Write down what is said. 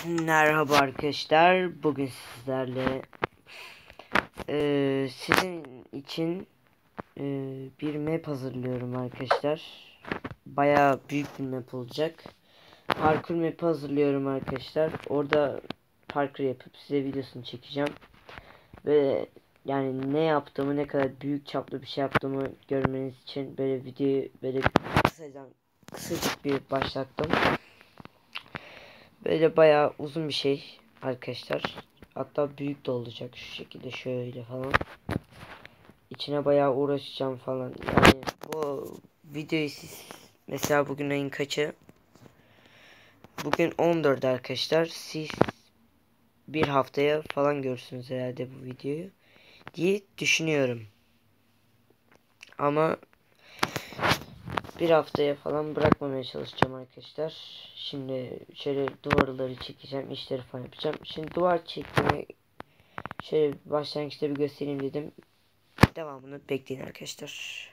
Merhaba arkadaşlar. Bugün sizlerle sizin için bir map hazırlıyorum arkadaşlar. Bayağı büyük bir map olacak. Parkur map hazırlıyorum arkadaşlar. Orada parkur yapıp size videosunu çekeceğim. Ve yani ne yaptığımı, ne kadar büyük çaplı bir şey yaptığımı görmeniz için böyle videoyu böyle kısacık bir başlattım. Böyle bayağı uzun bir şey arkadaşlar. Hatta büyük de olacak şu şekilde, şöyle falan. İçine bayağı uğraşacağım falan. Yani bu videoyu siz mesela bugün ayın kaçı? Bugün 14 arkadaşlar. Siz bir haftaya falan görürsünüz herhalde bu videoyu diye düşünüyorum. Ama bir haftaya falan bırakmamaya çalışacağım arkadaşlar. Şimdi şöyle duvarları çekeceğim, işleri falan yapacağım. Şimdi duvar çekmeyi şöyle başlangıçta bir göstereyim dedim. Devamını bekleyin arkadaşlar.